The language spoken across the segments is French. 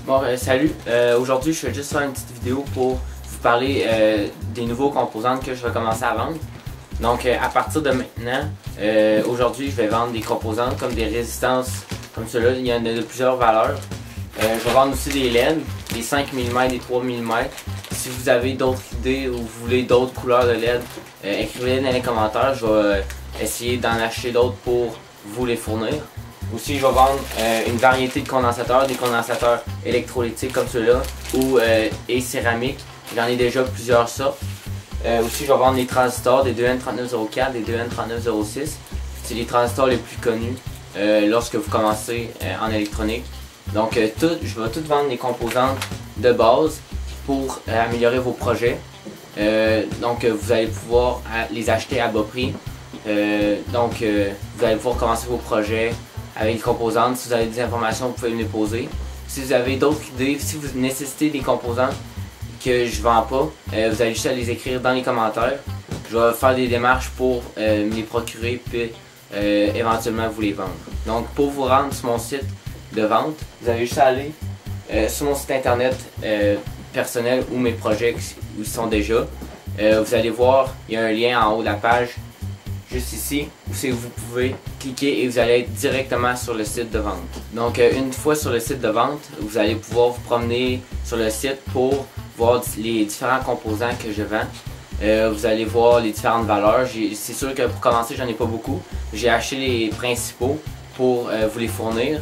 Bon, salut. Aujourd'hui, je vais juste faire une petite vidéo pour vous parler des nouveaux composants que je vais commencer à vendre. Donc, à partir de maintenant, aujourd'hui, je vais vendre des composants comme des résistances comme cela. Il y en a de plusieurs valeurs. Je vais vendre aussi des LED, des 5 mm, des 3 mm. Si vous avez d'autres idées ou vous voulez d'autres couleurs de LED, écrivez-les dans les commentaires. Je vais essayer d'en acheter d'autres pour vous les fournir. Aussi, je vais vendre une variété de condensateurs, des condensateurs électrolytiques comme ceux-là et céramiques. J'en ai déjà plusieurs sortes. Aussi, je vais vendre des transistors, des 2N3904, des 2N3906. C'est les transistors les plus connus lorsque vous commencez en électronique. Donc, je vais tout vendre des composantes de base pour améliorer vos projets. Donc, vous allez pouvoir les acheter à bas prix. Vous allez pouvoir commencer vos projets avec les composantes. Si vous avez des informations, vous pouvez me les poser. Si vous avez d'autres idées, si vous nécessitez des composantes que je ne vends pas, vous allez juste à les écrire dans les commentaires. Je vais faire des démarches pour me les procurer puis éventuellement vous les vendre. Donc pour vous rendre sur mon site de vente, vous avez juste à aller sur mon site internet personnel ou mes projets où ils sont déjà. Vous allez voir, il y a un lien en haut de la page juste ici, où vous pouvez cliquer et vous allez être directement sur le site de vente. Donc une fois sur le site de vente, vous allez pouvoir vous promener sur le site pour voir les différents composants que je vends. Vous allez voir les différentes valeurs. C'est sûr que pour commencer, j'en ai pas beaucoup. J'ai acheté les principaux pour vous les fournir.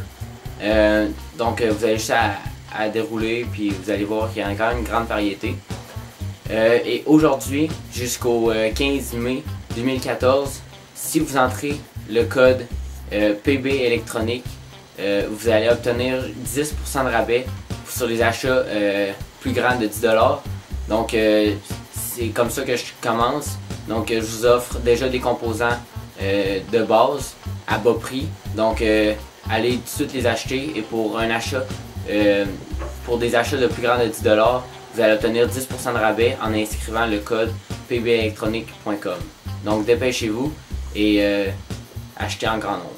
Vous avez juste à dérouler puis vous allez voir qu'il y a quand même une grande variété. Et aujourd'hui, jusqu'au 15 mai 2014, si vous entrez le code PB électronique, vous allez obtenir 10% de rabais sur les achats plus grands de 10 $. Donc c'est comme ça que je commence. Donc je vous offre déjà des composants de base à bas prix. Donc allez tout de suite les acheter et pour un achat, pour des achats de plus grands de 10 $, vous allez obtenir 10% de rabais en inscrivant le code pbelectronique.com. Donc dépêchez-vous et achetez en grand nombre.